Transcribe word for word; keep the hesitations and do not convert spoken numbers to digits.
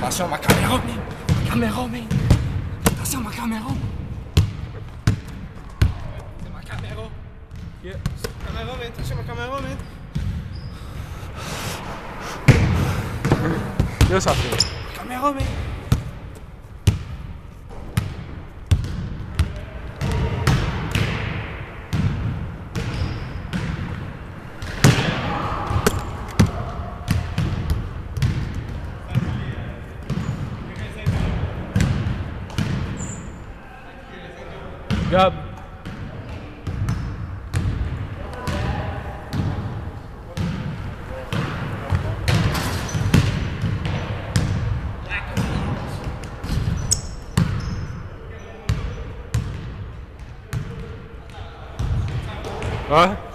Attention ma caméra, man. Ma caméra, man. Attention ma caméra. C'est ma caméra. Yeah. Caméra, man. Attention ma caméra, man. Yo, ça fait. Caméra, man. Gab. Ouais.